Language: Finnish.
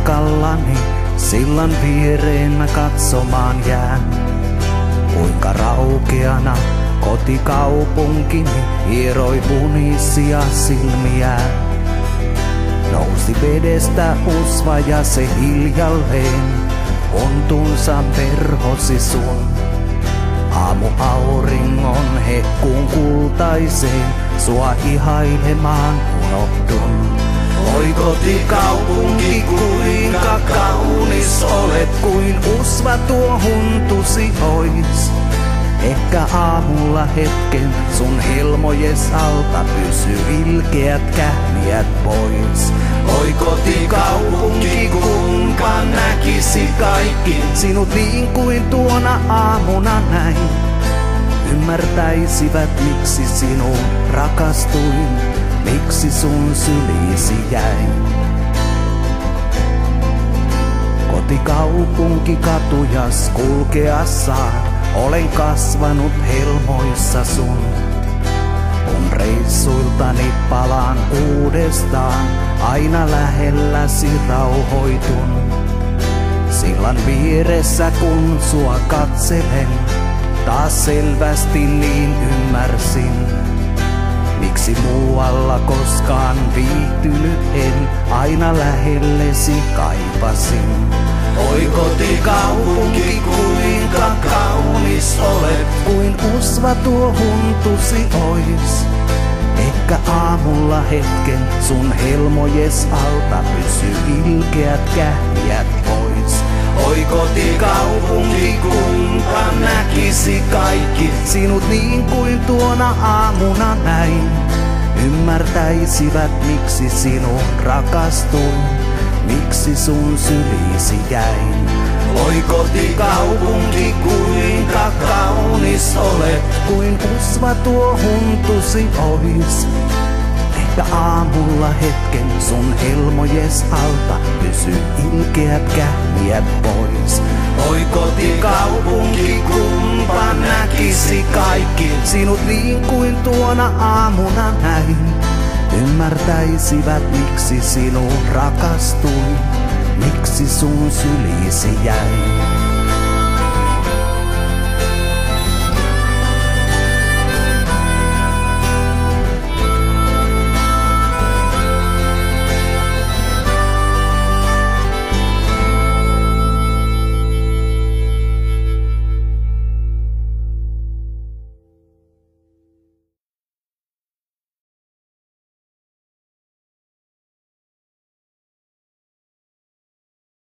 matkallani sillan viereen mä katsomaan jään. Kuinka raukeana kotikaupunkini hieroi punisia silmiään. Nousi vedestä usva ja se hiljalleen ontunsa verhosi sun. Aamu auringon hehkuun kultaiseen sua ihailemaan unohdun. Oi kotikaupunki, kuinka kaunis olet, kuin usva tuo huntusi ois. Ehkä aamulla hetken sun helmojes alta pysy ilkeät kähmiät pois. Oi kotikaupunki, kumpa näkisi kaikki sinut niin kuin tuona aamuna näin. Ymmärtäisivät miksi sinuun rakastuin, miksi sun syliisi jäin. Kotikaupunki katujas kulkeassaan, olen kasvanut helmoissa sun. Kun reissuiltani palaan uudestaan, aina lähelläsi rauhoitun. Sillan vieressä kun sua katselen, taas selvästi niin ymmärsin. Miksi muualla koskaan viihtynyt en, aina lähellesi kaipasin. Oi kotikaupunki, kuinka kaunis olet, kuin usva tuo huntusi ois. Ehkä aamulla hetken sun helmojes alta pysy ilkeät kähmiät pois. Oi kotikaupunki, kumpa näkisi kaikki sinut niin kuin tuona aamuna näin. Ymmärtäisivät miksi sinun rakastuin, miksi sun syliisi jäin. Oi kotikaupunki, kuinka kaunis olet, kuin usva tuo huntusi ois. Ehkä aamulla hetken sun helmojes alta pysy ilkeät kähmiät pois. Oi kotikaupunki, kumpa näkisi kaikki sinut niin kuin tuona aamuna näin. Ymmärtäisivät miksi sinuun rakastuin, miksi sun syliisi jäin.